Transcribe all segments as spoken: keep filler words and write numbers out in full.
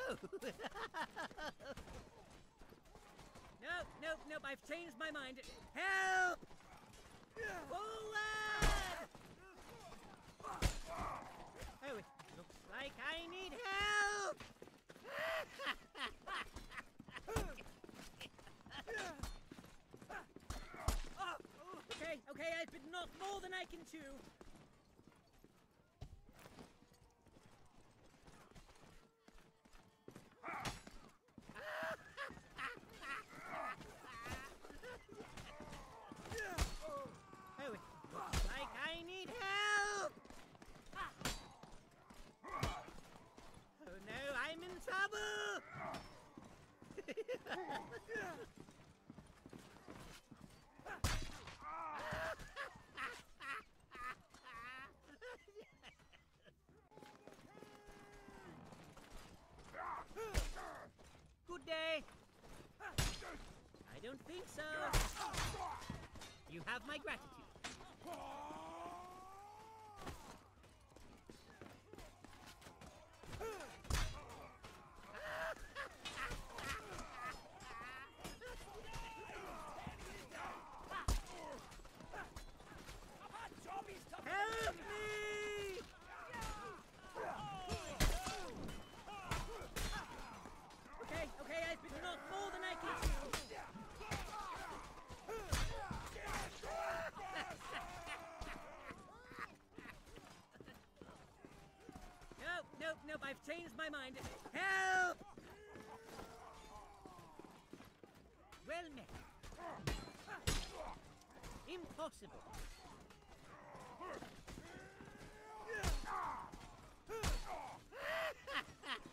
Nope, nope, nope, I've changed my mind. Help! Forward! Oh, it looks like I need help! Okay, okay, I've been knocked more than I can chew. Oh, it looks like I need help! Oh no, I'm in trouble! Good day. I don't think so. You have my gratitude. Help me! Okay, okay, I've been knocked more than I can chew. Nope, nope, nope, I've changed my mind. Help! Well met. Impossible.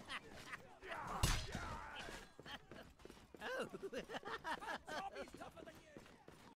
Oh!